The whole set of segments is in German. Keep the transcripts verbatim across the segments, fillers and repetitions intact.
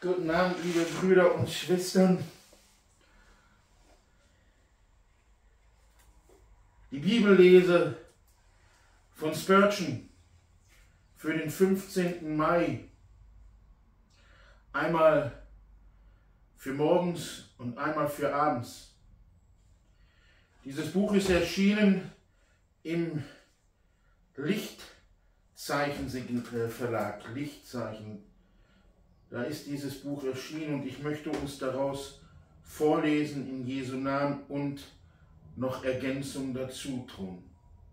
Guten Abend, liebe Brüder und Schwestern. Die Bibellese von Spurgeon für den fünfzehnten Mai. Einmal für morgens und einmal für abends. Dieses Buch ist erschienen im Lichtzeichen Verlag. Lichtzeichen. Da ist dieses Buch erschienen und ich möchte uns daraus vorlesen in Jesu Namen und noch Ergänzung dazu tun.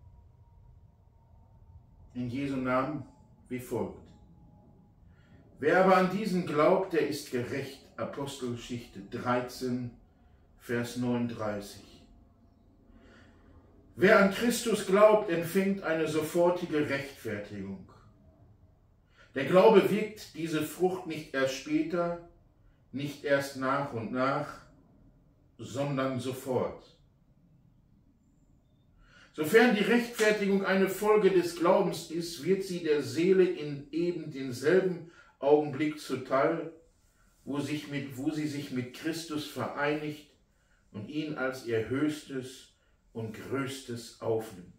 In Jesu Namen wie folgt. Wer aber an diesen glaubt, der ist gerecht. Apostelgeschichte dreizehn, Vers neununddreißig. Wer an Christus glaubt, empfängt eine sofortige Rechtfertigung. Der Glaube wirkt diese Frucht nicht erst später, nicht erst nach und nach, sondern sofort. Sofern die Rechtfertigung eine Folge des Glaubens ist, wird sie der Seele in eben denselben Augenblick zuteil, wo, sich mit, wo sie sich mit Christus vereinigt und ihn als ihr Höchstes und Größtes aufnimmt.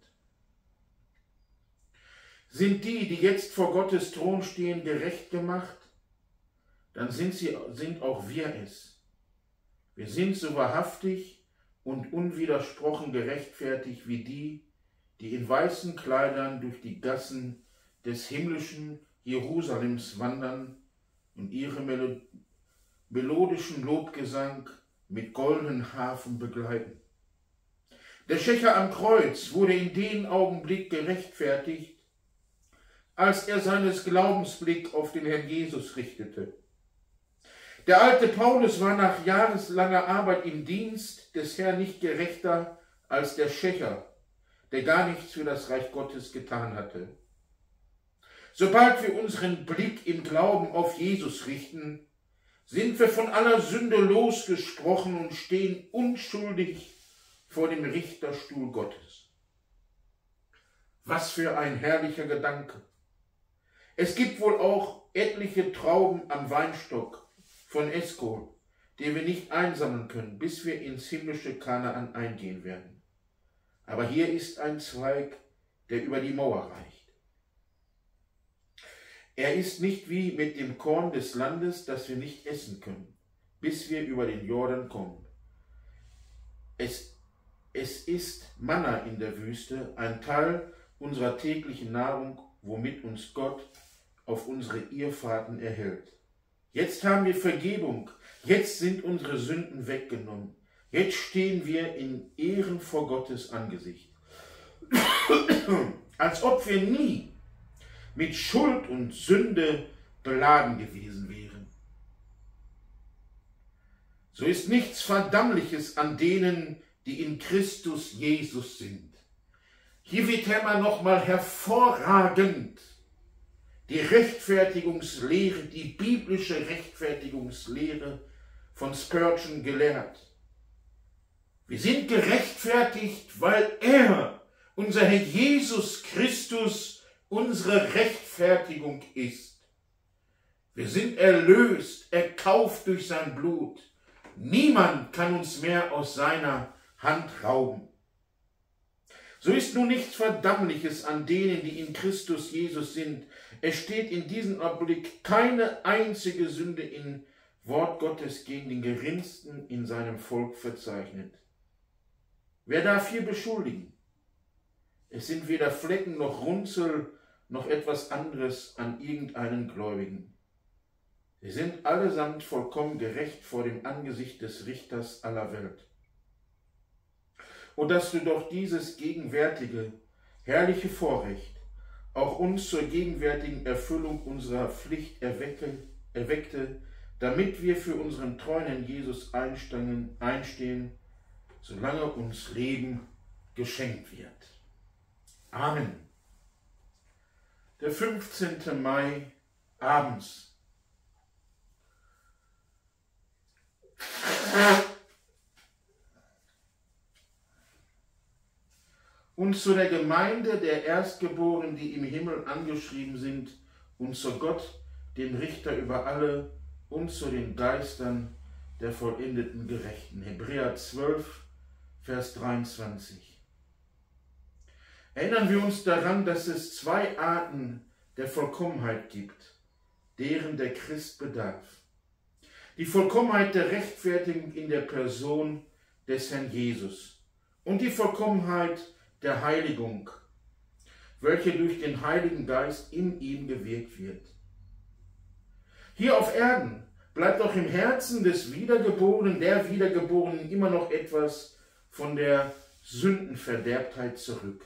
Sind die, die jetzt vor Gottes Thron stehen, gerecht gemacht, dann sind, sie, sind auch wir es. Wir sind so wahrhaftig und unwidersprochen gerechtfertigt wie die, die in weißen Kleidern durch die Gassen des himmlischen Jerusalems wandern und ihre Melo melodischen Lobgesang mit goldenen Harfen begleiten. Der Schächer am Kreuz wurde in dem Augenblick gerechtfertigt, als er seines Glaubens Blick auf den Herrn Jesus richtete. Der alte Paulus war nach jahrelanger Arbeit im Dienst des Herrn nicht gerechter als der Schächer, der gar nichts für das Reich Gottes getan hatte. Sobald wir unseren Blick im Glauben auf Jesus richten, sind wir von aller Sünde losgesprochen und stehen unschuldig vor dem Richterstuhl Gottes. Was für ein herrlicher Gedanke! Es gibt wohl auch etliche Trauben am Weinstock von Eskol, die wir nicht einsammeln können, bis wir ins himmlische Kanaan eingehen werden. Aber hier ist ein Zweig, der über die Mauer reicht. Er ist nicht wie mit dem Korn des Landes, das wir nicht essen können, bis wir über den Jordan kommen. Es, es ist Manna in der Wüste, ein Teil unserer täglichen Nahrung, womit uns Gott auf unsere Irrfahrten erhält. Jetzt haben wir Vergebung, jetzt sind unsere Sünden weggenommen, jetzt stehen wir in Ehren vor Gottes Angesicht. Als ob wir nie mit Schuld und Sünde beladen gewesen wären. So ist nichts Verdammliches an denen, die in Christus Jesus sind. Hier wird einmal nochmal hervorragend die Rechtfertigungslehre, die biblische Rechtfertigungslehre von Spurgeon gelehrt. Wir sind gerechtfertigt, weil er, unser Herr Jesus Christus, unsere Rechtfertigung ist. Wir sind erlöst, erkauft durch sein Blut. Niemand kann uns mehr aus seiner Hand rauben. So ist nun nichts Verdammliches an denen, die in Christus Jesus sind. Es steht in diesem Augenblick keine einzige Sünde im Wort Gottes gegen den Geringsten in seinem Volk verzeichnet. Wer darf hier beschuldigen? Es sind weder Flecken noch Runzel noch etwas anderes an irgendeinen Gläubigen. Sie sind allesamt vollkommen gerecht vor dem Angesicht des Richters aller Welt. Und dass du doch dieses gegenwärtige, herrliche Vorrecht auch uns zur gegenwärtigen Erfüllung unserer Pflicht erwecke, erweckte, damit wir für unseren treuen Jesus einstehen, einstehen, solange uns Leben geschenkt wird. Amen. Der fünfzehnte Mai, abends. Und zu der Gemeinde der Erstgeborenen, die im Himmel angeschrieben sind, und zu Gott, dem Richter über alle, und zu den Geistern der vollendeten Gerechten. Hebräer zwölf, Vers dreiundzwanzig. Erinnern wir uns daran, dass es zwei Arten der Vollkommenheit gibt, deren der Christ bedarf. Die Vollkommenheit der Rechtfertigung in der Person des Herrn Jesus und die Vollkommenheit der Heiligung, welche durch den Heiligen Geist in ihm gewirkt wird. Hier auf Erden bleibt auch im Herzen des Wiedergeborenen, der Wiedergeborenen, immer noch etwas von der Sündenverderbtheit zurück.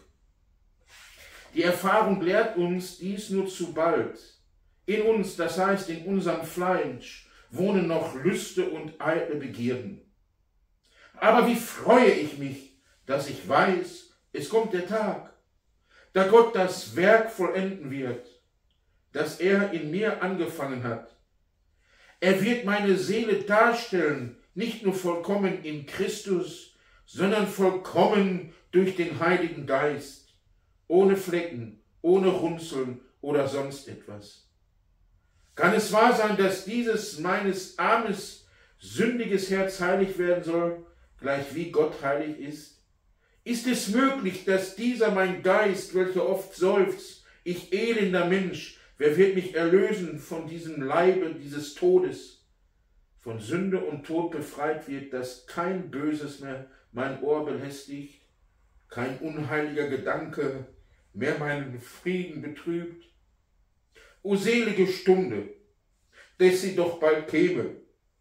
Die Erfahrung lehrt uns dies nur zu bald. In uns, das heißt in unserem Fleisch, wohnen noch Lüste und eitle Begierden. Aber wie freue ich mich, dass ich weiß, es kommt der Tag, da Gott das Werk vollenden wird, das er in mir angefangen hat. Er wird meine Seele darstellen, nicht nur vollkommen in Christus, sondern vollkommen durch den Heiligen Geist, ohne Flecken, ohne Runzeln oder sonst etwas. Kann es wahr sein, dass dieses meines armes, sündiges Herz heilig werden soll, gleich wie Gott heilig ist? Ist es möglich, dass dieser mein Geist, welcher oft seufzt, ich elender Mensch, wer wird mich erlösen von diesem Leibe dieses Todes, von Sünde und Tod befreit wird, dass kein Böses mehr mein Ohr belästigt, kein unheiliger Gedanke mehr meinen Frieden betrübt? O selige Stunde, dass sie doch bald käme.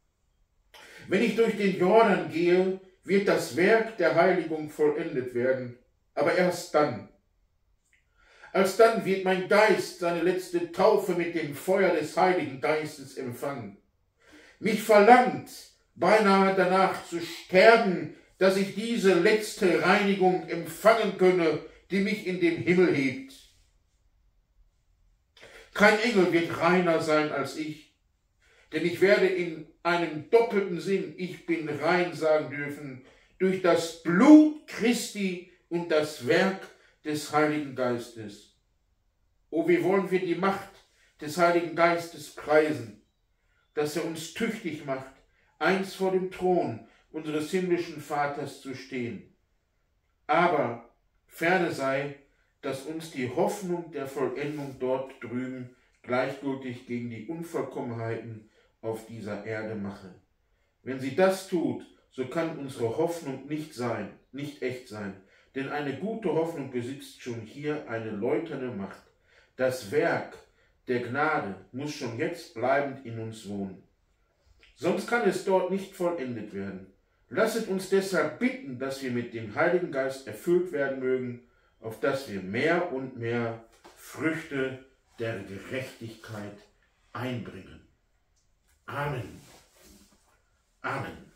Wenn ich durch den Jordan gehe, wird das Werk der Heiligung vollendet werden, aber erst dann. Alsdann wird mein Geist seine letzte Taufe mit dem Feuer des Heiligen Geistes empfangen. Mich verlangt beinahe danach zu sterben, dass ich diese letzte Reinigung empfangen könne, die mich in den Himmel hebt. Kein Engel wird reiner sein als ich, denn ich werde in einem doppelten Sinn, ich bin rein sagen dürfen, durch das Blut Christi und das Werk des Heiligen Geistes. Oh, wie wollen wir die Macht des Heiligen Geistes preisen, dass er uns tüchtig macht, einst vor dem Thron unseres himmlischen Vaters zu stehen. Aber ferne sei, dass uns die Hoffnung der Vollendung dort drüben gleichgültig gegen die Unvollkommenheiten auf dieser Erde mache. Wenn sie das tut, so kann unsere Hoffnung nicht sein, nicht echt sein, denn eine gute Hoffnung besitzt schon hier eine läuternde Macht. Das Werk der Gnade muss schon jetzt bleibend in uns wohnen. Sonst kann es dort nicht vollendet werden. Lasset uns deshalb bitten, dass wir mit dem Heiligen Geist erfüllt werden mögen, auf dass wir mehr und mehr Früchte der Gerechtigkeit einbringen. Amen. Amen.